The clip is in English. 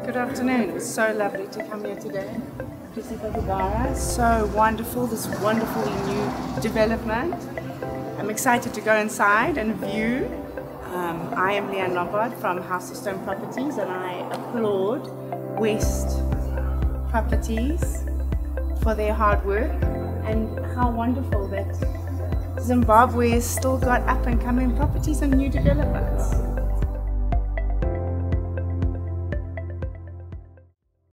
Good afternoon. It's so lovely to come here today to see Zimbabwe. So wonderful, this wonderfully new development. I'm excited to go inside and view. I am Leanne Lombard from House of Stone Properties, and I applaud West Properties for their hard work, and how wonderful that Zimbabwe has still got up and coming properties and new developments.